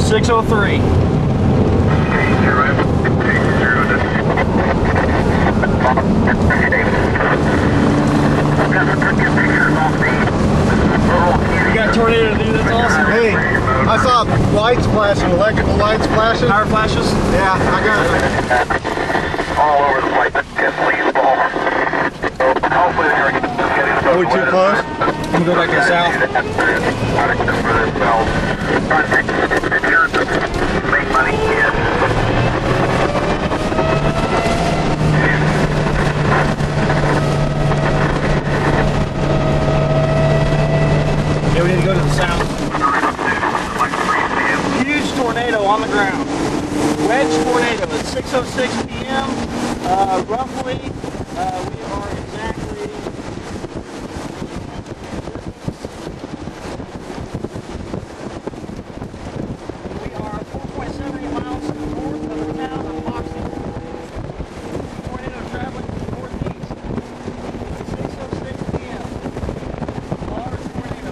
603. You got a tornado to do, that's awesome. Hey, I saw lights flashing, electrical lights flashing. Power flashes? Yeah, I got it. All over the place. Please ball. Hopefully they're getting Are we too close? I'm gonna go back to the south. Make money, yes. Yeah, we need to go to the south. Huge tornado on the ground. Wedge tornado at 6:06 p.m. Roughly, we are exactly we are 4.78 miles north of the town of Hoxie. Tornado traveling northeast. 6:06 p.m. Large tornado.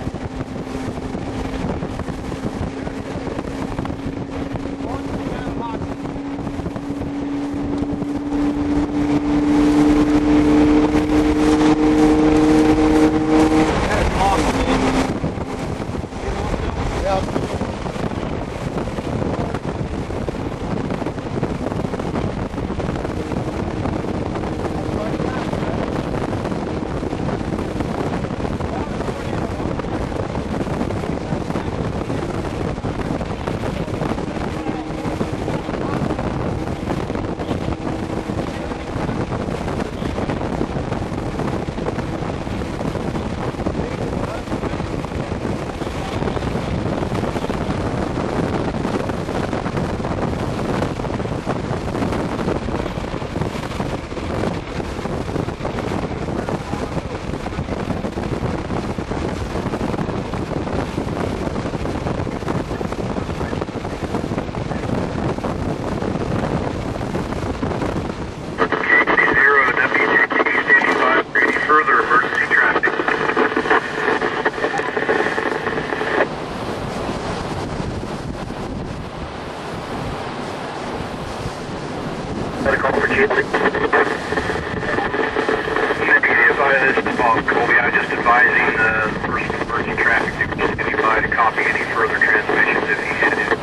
I'm just advising the person working traffic to continue by to copy any further transmissions if he had it.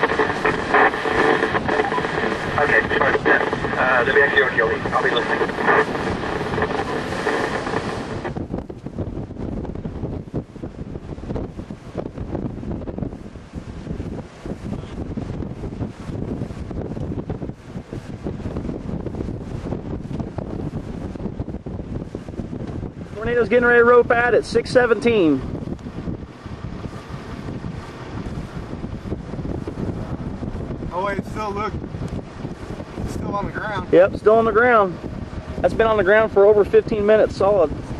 Okay, sorry. WXO, I'll be listening. Tornado's getting ready to rope out at 6:17. Oh wait, it's still on the ground. Yep, still on the ground. That's been on the ground for over 15 minutes solid.